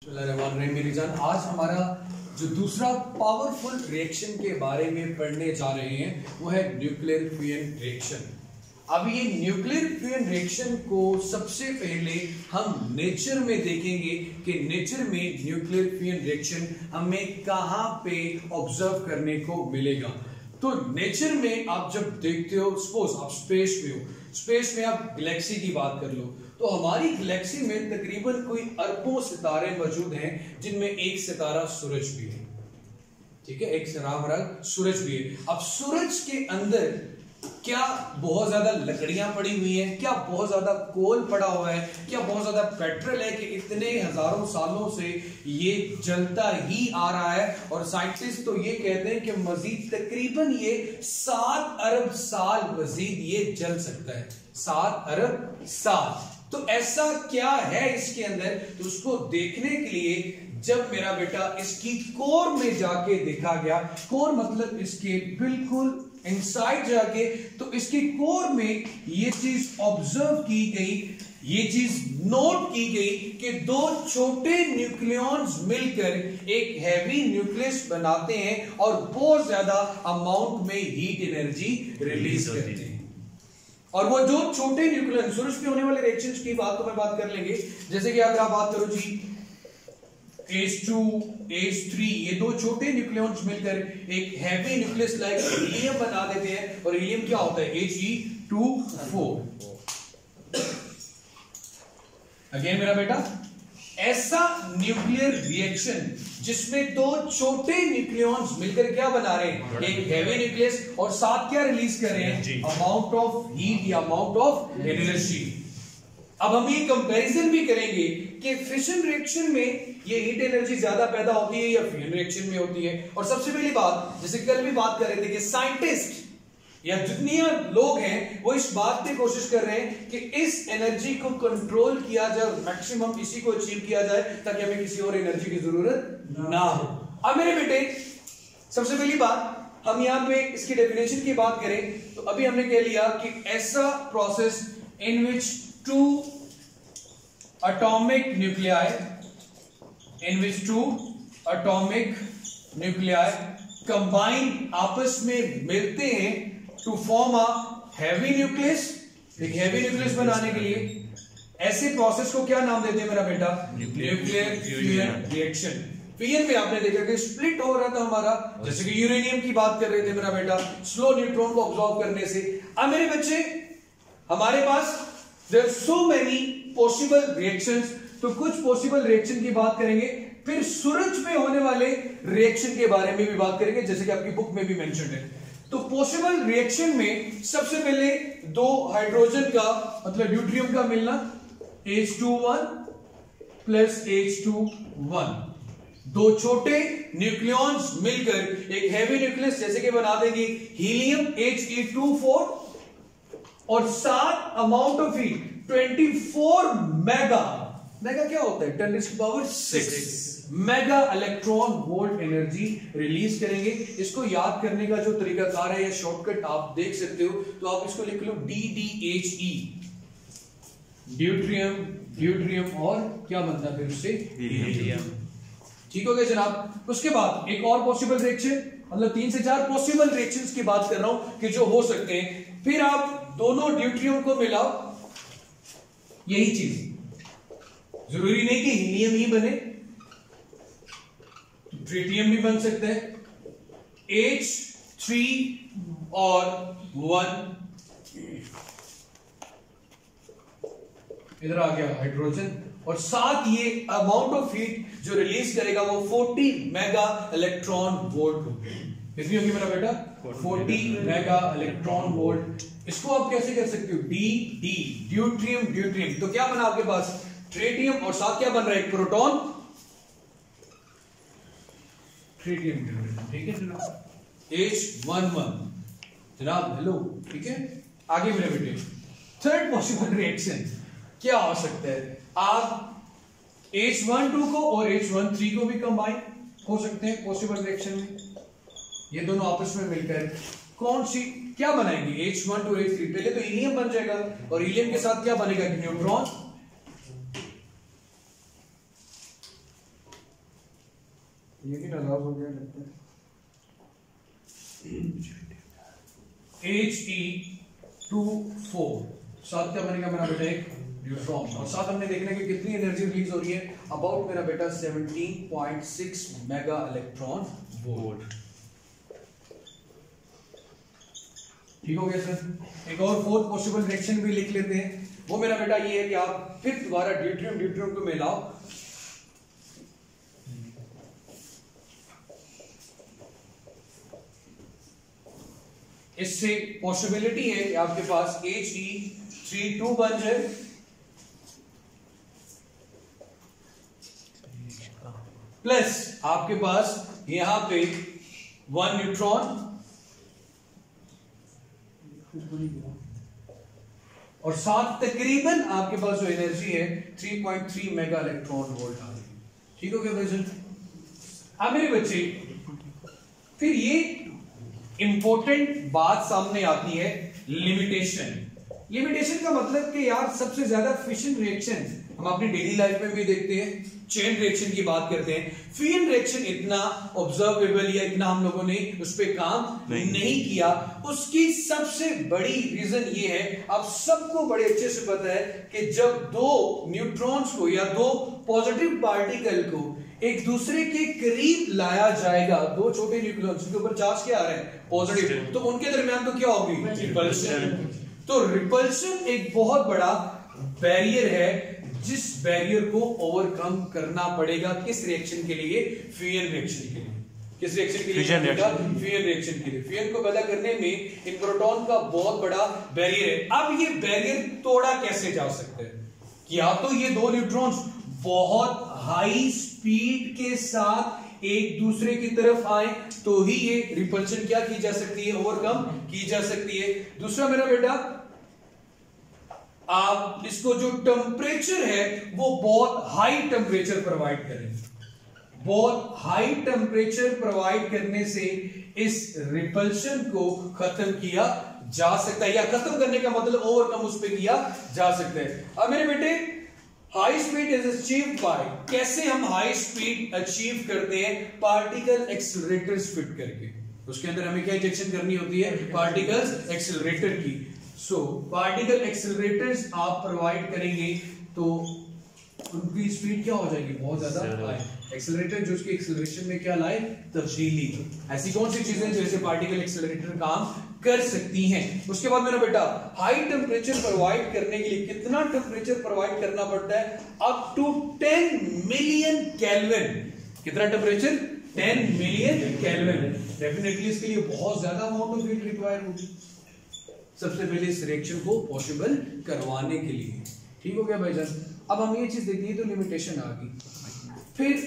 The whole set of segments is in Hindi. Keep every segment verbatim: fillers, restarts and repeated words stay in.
मेरी जान, आज हमारा जो दूसरा पावरफुल रिएक्शन के बारे में पढ़ने जा रहे हैं वो है न्यूक्लियर फ्यूजन रिएक्शन। अब ये न्यूक्लियर फ्यूजन रिएक्शन को सबसे पहले हम नेचर में देखेंगे कि नेचर में न्यूक्लियर फ्यूजन रिएक्शन हमें कहाँ पे ऑब्जर्व करने को मिलेगा। तो नेचर में आप जब देखते हो, सपोज आप स्पेस में हो, स्पेस में आप गैलेक्सी की बात कर लो, तो हमारी गैलेक्सी में तकरीबन कोई अरबों सितारे मौजूद हैं जिनमें एक सितारा सूरज भी है। ठीक है, एक सितारा सूरज भी है। अब सूरज के अंदर क्या बहुत ज्यादा लकड़ियां पड़ी हुई हैं, क्या बहुत ज्यादा कोल पड़ा हुआ है, क्या बहुत ज्यादा पेट्रोल है कि इतने हजारों सालों से ये जलता ही आ रहा है। और साइंटिस्ट तो ये कहते हैं कि मजीद तकरीबन ये सात अरब साल मजीद ये जल सकता है, सात अरब साल। तो ऐसा क्या है इसके अंदर, तो उसको देखने के लिए जब मेरा बेटा इसकी कोर में जाके देखा गया, कोर मतलब इसके बिल्कुल इनसाइड जाके, तो इसकी कोर में ये चीज ऑब्जर्व की गई, ये चीज नोट की गई कि दो छोटे न्यूक्लियॉन्स मिलकर एक हैवी न्यूक्लियस बनाते हैं और बहुत ज्यादा अमाउंट में हीट एनर्जी रिलीज करते हैं। और वो जो छोटे न्यूक्लियन सूरज पे होने वाले रिएक्शंस की बात तो मैं बात कर लेंगे, जैसे कि अगर आप बात करो जी एच टू, एच थ्री, ये दो छोटे न्यूक्लियॉन्स मिलकर एक हैवी न्यूक्लियस लाइक हीलियम बना देते हैं। और हीलियम क्या होता है? H E two four. Again मेरा बेटा, ऐसा न्यूक्लियर रिएक्शन जिसमें दो छोटे न्यूक्लियॉन्स मिलकर क्या बना रहे हैं? एक हैवी न्यूक्लियस, और साथ क्या रिलीज कर रहे हैं? अमाउंट ऑफ हीट या अमाउंट ऑफ एनर्जी। अब हम ये कंपैरिजन भी करेंगे कि फिशन रिएक्शन में ये हीट एनर्जी ज्यादा पैदा होती है या फ्यूजन रिएक्शन में होती है। और सबसे पहली बात, जैसे कल भी बात कर रहे थे कि साइंटिस्ट या जितने लोग हैं वो इस बात पे कोशिश कर रहे हैं कि इस एनर्जी को कंट्रोल किया जाए और मैक्सिमम इसी को अचीव किया जाए ताकि हमें किसी और एनर्जी की जरूरत ना हो। अब मेरे बेटे, सबसे पहली बात हम यहां पे इसकी डेफिनेशन की बात करें तो अभी हमने कह लिया कि ऐसा process in which two atomic nuclei in which two atomic nuclei combine आपस में मिलते हैं to form a heavy nucleus. एक हैवी न्यूक्लियस बनाने के लिए ऐसे प्रोसेस को क्या नाम देते हैं मेरा बेटा? Nuclear fusion reaction. फ्यूजन में आपने देखा कि स्प्लिट हो रहा था हमारा, जैसे कि यूरेनियम की बात कर रहे थे मेरा बेटा, स्लो न्यूट्रॉन को ऑब्जॉर्व करने से। अब मेरे बच्चे, हमारे पास there are so many possible reactions, तो कुछ पॉसिबल रिएक्शन की बात करेंगे, फिर सूरज में होने वाले रिएक्शन के बारे में भी बात करेंगे जैसे कि आपकी बुक में भी मेंशन है। तो पॉसिबल रिएक्शन में सबसे पहले दो हाइड्रोजन का मतलब ड्यूट्रियम का मिलना, H two one plus H two one, दो छोटे न्यूक्लियॉन्स मिलकर एक हैवी न्यूक्लियस जैसे कि बना देंगे helium H E two four, और साथ amount of heat twenty four mega, mega क्या होता है? Ten to the power six mega electron volt energy release करेंगे। इसको याद करने का जो तरीकाकार है या शॉर्टकट आप देख सकते हो, तो आप इसको लिख लो D D H E, deuterium, deuterium और क्या बनता है फिर उससे? हीलियम। ठीक हो गया जनाब। उसके बाद एक और पॉसिबल रिएक्शन, मतलब तीन से चार पॉसिबल रिएक्शंस की बात कर रहा हूं कि जो हो सकते हैं। फिर आप दोनों ड्यूट्रियम को मिलाओ, यही चीज, जरूरी नहीं कि हीलियम ही बने, ट्रिटियम भी बन सकता है, एच थ्री और वन, इधर आ गया हाइड्रोजन, और साथ ये अमाउंट ऑफ हीट जो रिलीज करेगा वो चालीस मेगा इलेक्ट्रॉन वोल्ट होगी। कितनी होगी मेरा बेटा? चालीस मेगा इलेक्ट्रॉन वोल्ट। इसको आप कैसे कर सकते हो? डी डी, ड्यूट्रियम, ड्यूट्रियम, तो क्या बना आपके पास? ट्रिटियम, और साथ क्या बन रहा है? एक प्रोटॉन, ट्रिटियम, ठीक है जनाब, एच वन वन जनाब, हेलो, ठीक है। आगे मेरे बेटे, थर्ड पॉसिबल रिएक्शन क्या हो सकता है? आप एच वन टू को और एच वन थ्री को भी कंबाइन हो सकते हैं पॉसिबल रिएक्शन में। ये दोनों आपस में मिलकर कौन सी क्या बनाएंगे? H one two H three. पहले तो हीलियम बन जाएगा, और हीलियम के साथ क्या बनेगा? न्यूट्रॉन, ये भी लॉस हो गया लगता है। एच ई टू फोर साथ क्या बनेगा मेरा बेटा एक न्यूट्रॉन, और साथ हमने देखना है कि कितनी एनर्जी रिलीज हो रही है, अबाउट मेरा बेटा seventeen point six mega electron volt. ठीक हो गया सर। एक और फोर्थ पॉसिबल रिएक्शन भी लिख लेते हैं, वो मेरा बेटा ये है कि आप फिर दोबारा ड्यूट्रियम ड्यूट्रियम को मिलाओ, इससे पॉसिबिलिटी है कि आपके पास एच ई थ्री टू बन जाए, प्लस आपके पास यहां पे वन न्यूट्रॉन और साथ तकरीबन आपके पास जो एनर्जी है three point three mega electron volt आ रही है। ठीक हो गया भाई? अब मेरे बच्चे फिर ये इंपॉर्टेंट बात सामने आती है, लिमिटेशन। लिमिटेशन का मतलब कि यार सबसे ज्यादा फिशन रिएक्शन हम अपनी डेली लाइफ में भी देखते हैं, चेन रिएक्शन की बात करते हैं, फिशन रिएक्शन इतना ऑब्जर्वेबल या इतना हम लोगों ने उस पर काम नहीं, नहीं किया। उसकी सबसे बड़ी रीजन ये है, आप सबको बड़े अच्छे से पता है कि जब दो न्यूट्रॉन्स को या दो पॉजिटिव पार्टिकल को एक दूसरे के करीब लाया जाएगा, दो छोटे न्यूक्लियॉन्स के ऊपर चार्ज क्या आ रहा है पॉजिटिव, तो उनके दरमियान तो क्या होगी रिपल्शन। तो रिपल्शन एक बहुत बड़ा बैरियर है जिस बैरियर को ओवरकम करना पड़ेगा किस रिएक्शन के लिए? फ्यूजन रिएक्शन के लिए। किस रिएक्शन के लिए? फ्यूजन रिएक्शन के लिए। फ्यूजन को पैदा करने में इन प्रोटॉन का बहुत बड़ा बैरियर है। अब ये बैरियर तोड़ा कैसे जा सकता है? या तो ये दो न्यूट्रॉन्स बहुत हाई स्पीड के साथ एक दूसरे की तरफ आए तो ही ये रिपल्शन क्या की जा सकती है? ओवरकम की जा सकती है। दूसरा मेरा बेटा, आप इसको जो टेम्परेचर है वो बहुत हाई टेम्परेचर प्रोवाइड करें। बहुत हाई टेम्परेचर प्रोवाइड करने से इस रिपल्शन को खत्म किया जा सकता है, या खत्म करने का मतलब ओवरकम उस पर किया जा सकता है। अब मेरे बेटे, high speed is achieved by, कैसे हम हाई स्पीड अचीव करते हैं? पार्टिकल एक्सेलरेटर्स फिट करके। उसके अंदर हमें क्या इंजेक्शन करनी होती है? पार्टिकल एक्सेलरेटर की। सो पार्टिकल एक्सेलरेटर्स आप प्रोवाइड करेंगे तो उनकी स्पीड क्या हो जाएगी? बहुत ज्यादा हाई। एक्सेलरेटर जो उसकी एक्सेलरेशन में क्या लाए? तब्दीली। ऐसी कौन सी चीजें जैसे पार्टिकल एक्सेलरेटर काम कर सकती हैं? उसके बाद मेरा बेटा, हाई टेम्परेचर प्रोवाइड करने के लिए कितना टेम्परेचर प्रोवाइड करना पड़ता है? Up to ten million kelvin. कितना temperature? Ten million kelvin. Definitely इसके लिए बहुत ज्यादा अमाउंट ऑफ हीट रिक्वायर होगी सबसे पहले इस रिएक्शन को पॉसिबल करवाने के लिए। ठीक हो गया भाईजान? अब हम ये चीज देखिए तो लिमिटेशन आ गई। फिर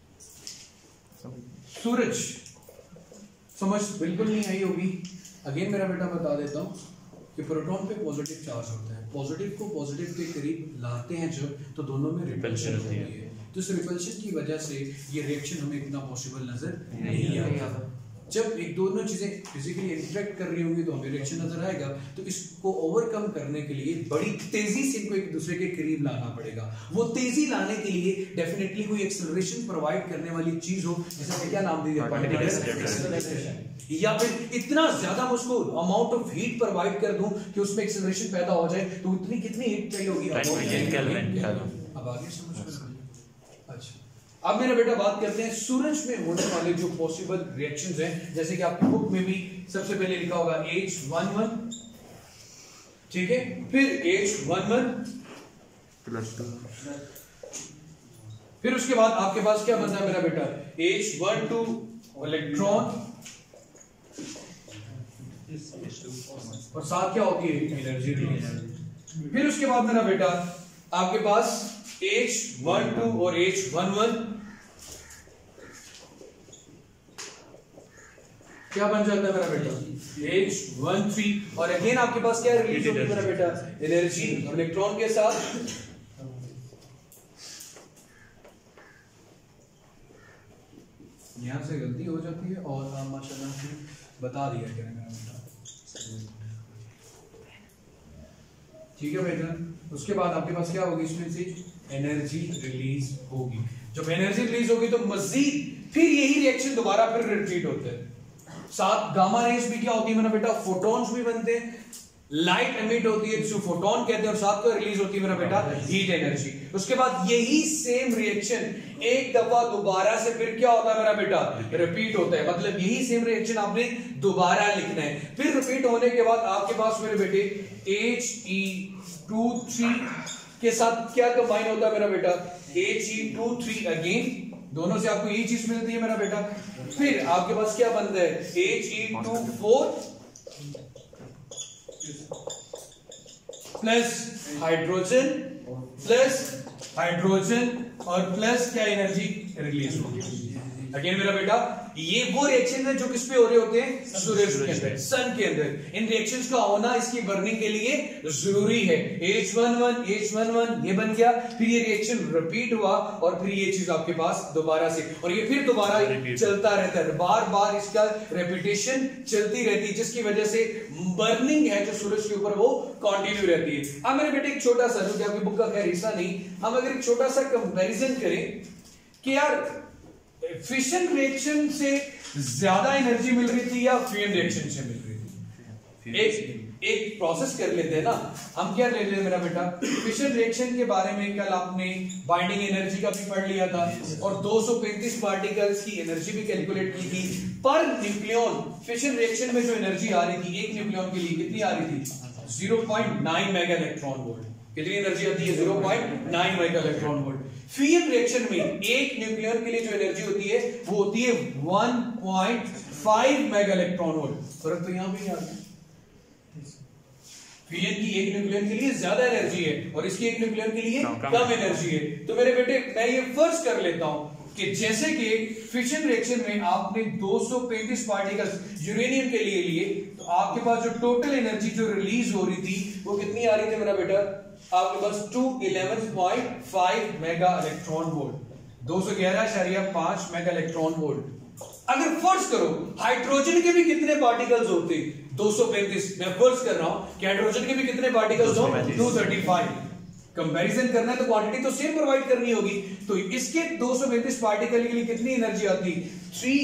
सूरज, समझ बिल्कुल नहीं आई होगी। अगेन मेरा बेटा बता देता हूं कि प्रोटॉन पे पॉजिटिव चार्ज होता है, पॉजिटिव को पॉजिटिव के करीब लाते हैं जब, तो दोनों में रिपल्शन होती है। तो इस रिपल्शन की वजह से ये रिएक्शन हमें इतना पॉसिबल नजर नहीं आता। जब एक दोनों चीजें फिजिकली इंटरेक्ट कर रही होंगी तो हमें रिएक्शन नजर आएगा। तो इसको ओवरकम करने के लिए बड़ी तेजी से इनको एक दूसरे के करीब लाना पड़ेगा। वो तेजी लाने के लिए डेफिनेटली कोई एक्सेलरेशन प्रोवाइड करने वाली चीज हो, जैसे क्या नाम दिया? Particle acceleration. या फिर इतना ज्यादा मैं उसको अमाउंट ऑफ हीट प्रोवाइड कर दूं कि उसमें एक्सेलरेशन पैदा हो जाए, तो इतनी कितनी हीट चाहिए होगी? अब आगे समझ में। अच्छा, अब मेरा बेटा बात करते हैं सूरज में होने वाले जो पॉसिबल रिएक्शंस हैं, जैसे कि आपकी बुक में भी सबसे पहले लिखा होगा एच वन वन, ठीक है, फिर H one one plus two, फिर उसके बाद आपके पास क्या बनता है मेरा बेटा? एच वन टू इलेक्ट्रॉन और साथ क्या होती है? Energy release. फिर उसके बाद मेरा बेटा आपके पास एच वन टू और एच वन वन क्या बन जाता है मेरा बेटा? एच वन थ्री, और अगेन आपके पास क्या रिलीज होती है मेरा बेटा? एनर्जी इलेक्ट्रॉन के साथ। यहां से गलती हो जाती है और आप माशाल्लाह से बता दिया क्या मेरा बेटा। ठीक है बेटा। उसके बाद आपके पास क्या होगी? इसमें से एनर्जी रिलीज होगी। जब एनर्जी रिलीज होगी तो मजीद फिर यही रिएक्शन दोबारा फिर रिपीट होता है। साथ गामा रेज भी क्या होती है मेरा बेटा, फोटॉन्स भी बनते हैं, लाइट एमिट होती है जो फोटोन कहते हैं, और साथ को रिलीज होती है मेरा बेटा हीट एनर्जी। उसके बाद यही सेम रिएक्शन एक दफा दोबारा से फिर क्या होता है मेरा बेटा, रिपीट होता है। मतलब यही सेम रिएक्शन आपने दोबारा लिखना है। फिर रिपीट होने के बाद आपके पास मेरे बेटे एच ई टू थ्री के साथ क्या कंबाइन होता है मेरा बेटा, H E two three again, दोनों से आपको यही चीज मिलती है मेरा बेटा। फिर आपके पास क्या बनता है, H E two four plus hydrogen plus hydrogen और प्लस क्या एनर्जी रिलीज होगी। अगेन मेरा बेटा ये वो रिएक्शन है जो किस पे हो रहे होते हैं, सूरज के अंदर, सन के अंदर। इन रिएक्शंस का होना इसकी बर्निंग के लिए जरूरी है। H one one H one one ये बन गया, फिर ये रिएक्शन रिपीट हुआ और फिर ये चीज आपके पास दोबारा से, और ये फिर दोबारा चलता रहता है, बार बार इसका रेपिटेशन चलती रहती है, जिसकी वजह से बर्निंग है जो सूरज के ऊपर वो कंटिन्यू रहती है। अब मेरे बेटे एक छोटा सा, जो कि आपकी बुक का खैर हिस्सा नहीं, हम अगर एक छोटा सा कंपैरिजन करें कि यार फिशन रिएक्शन से ज्यादा एनर्जी मिल रही थी या फ्यूजन रिएक्शन से मिल रही थी, एक एक प्रोसेस कर लेते हैं ना हम। क्या ले लेते मेरा बेटा, फिशन रिएक्शन के बारे में कल आपने बाइंडिंग एनर्जी का भी पढ़ लिया था, और दो सौ पैंतीस पार्टिकल्स की एनर्जी भी कैलकुलेट की थी पर न्यूक्लियन। फिशन रिएक्शन में जो एनर्जी आ रही थी एक न्यूक्लियन के लिए कितनी आ रही थी, zero point nine mega electron volt. कितनी एनर्जी आती है, zero point nine mega electron volt. Fusion reaction में एक न्यूक्लियन के लिए जो एनर्जी होती है वो होती है one point five mega electron volt. फर्क तो यहां भी आ रहा है, फ्यूजन की एक न्यूक्लियन के लिए ज्यादा एनर्जी है और इसकी एक न्यूक्लियन के लिए कम एनर्जी है। तो मेरे बेटे मैं ये फर्ज कर लेता हूं कि जैसे कि फिशन रिएक्शन में आपने दो सौ पैंतीस पार्टिकल्स यूरेनियम के लिए लिए, तो आपके पास जो टोटल एनर्जी जो रिलीज हो रही थी वो कितनी आ रही थी मेरा बेटा, आपके पास two eleven point five mega electron volt, दो सौ ग्यारह इशारिया पांच मेगा इलेक्ट्रॉन वोल्ट। अगर फर्ज करो हाइड्रोजन के भी कितने पार्टिकल्स होते, दो सौ पैंतीस, मैं फर्ज कर रहा हूं कि हाइड्रोजन के भी कितने पार्टिकल्स हो, दो सौ पैंतीस। कंपैरिजन करना है तो क्वांटिटी तो सेम प्रोवाइड करनी होगी, तो इसके दो सौ पैंतीस पार्टिकल के लिए कितनी एनर्जी आती, three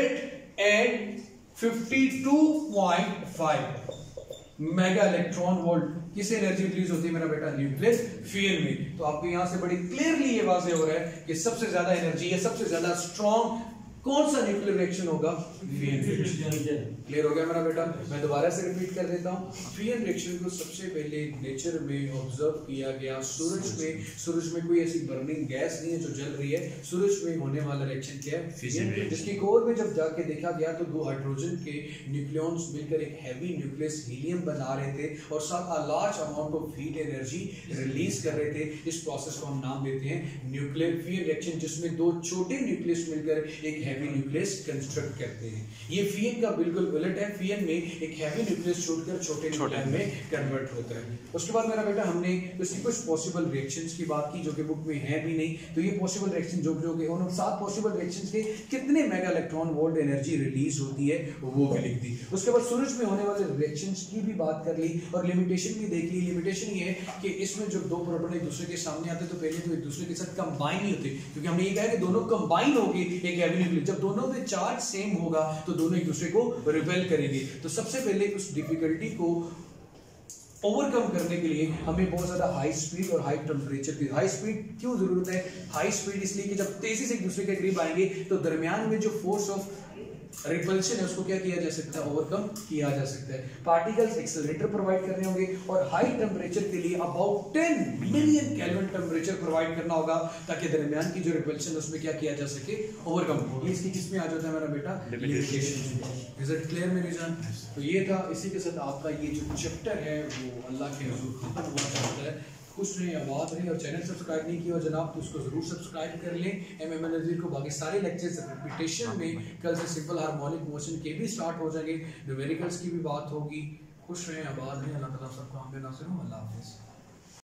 hundred fifty two point five mega electron volt. किस एनर्जी रिलीज होती है मेरा बेटा, न्यूक्लियर फ्यूजन में। तो आपको यहां से बड़ी क्लियरली ये वाज़ेह हो रहा है कि सबसे ज्यादा एनर्जी है, सबसे ज्यादा स्ट्रॉन्ग कौन सा न्यूक्लियर रिएक्शन होगा, फ्यूजन रिएक्शन। क्लियर हो गया मेरा बेटा, मैं दोबारा से रिपीट कर देता हूं। फ्यूजन रिएक्शन को सबसे पहले नेचर में ऑब्जर्व किया गया सूरज में। सूरज में कोई ऐसी बर्निंग गैस नहीं है जो जल रही है, सूरज में होने वाला रिएक्शन क्या है, फ्यूजन, जिसकी कोर में जब जाके देखा गया तो दो हाइड्रोजन के न्यूक्लियॉन्स मिलकर एक हैवी न्यूक्लियस हीलियम बना रहे थे और साथ a large amount of heat energy release कर रहे थे। इस प्रोसेस को हम नाम देते हैं न्यूक्लियर फ्यूजन रिएक्शन, जिसमें दो छोटे न्यूक्लियस मिलकर एक हैवी न्यूक्लियस कंस्ट्रक्ट करते हैं। ये फ्यूजन का बिल्कुल उलट है, फ्यूजन में एक हैवी न्यूक्लियस छोड़कर छोटे न्यूक्लियन में कन्वर्ट होता है। उसके बाद मेरा बेटा हमने इसकी कुछ पॉसिबल रिएक्शंस की बात की जो कि बुक में है भी नहीं, तो ये पॉसिबल रिएक्शन जो जो के उन सात पॉसिबल रिएक्शंस के कितने mega electron volt energy release होती है वो भी लिख दी। उसके बाद सूरज में होने वाले रिएक्शंस की भी बात कर ली और लिमिटेशन भी देख ली। लिमिटेशन ये है कि इसमें जब दो प्रोटॉन एक दूसरे के सामने आते तो पहले तो एक दूसरे के साथ कंबाइन नहीं होते, क्योंकि हमने ये कहा कि दोनों कंबाइन होगी एक हैवी न्यूक्लियस। जब दोनों में चार्ज सेम होगा तो दोनों एक दूसरे को रिपेल करेंगे। तो सबसे पहले उस डिफिकल्टी को ओवरकम करने के लिए हमें बहुत ज्यादा हाई स्पीड और हाई टेम्परेचर की। हाई स्पीड क्यों जरूरत है, हाई स्पीड इसलिए कि जब तेजी से एक दूसरे के करीब आएंगे तो दरमियान में जो फोर्स ऑफ रिपल्शन है उसको क्या किया जा सकता है, ओवरकम किया जा सकता है। पार्टिकल्स एक्सेलरेटर प्रोवाइड करने होंगे और हाई टेम्परेचर के लिए about ten million kelvin temperature provide करना होगा ताकि दरमियान की जो रिपल्शन है उसमें क्या किया जा सके, ओवरकम। ये इसकी किस में आ जाता है मेरा बेटा, लिमिटेशन। इज इट क्लियर मेरी जान? तो ये था, इसी के साथ आपका ये जो चैप्टर है वो अल्लाह के हुजूर खत्म हुआ चाहता है। खुश रहे, आबाद रहे, और चैनल सब्सक्राइब नहीं किया जनाब तो उसको जरूर सब्सक्राइब कर लें। एम एम नज़ीर को बाकी सारे लेक्चर्स रिपीटेशन में कल से सिंपल हार्मोनिक मोशन के भी स्टार्ट हो जाएंगे, न्यूमेरिकल्स की भी बात होगी। खुश रहें, आबाद रहें, अल्लाह ताला सबको आमीन नासिर। अल्लाह हाफ़िज़।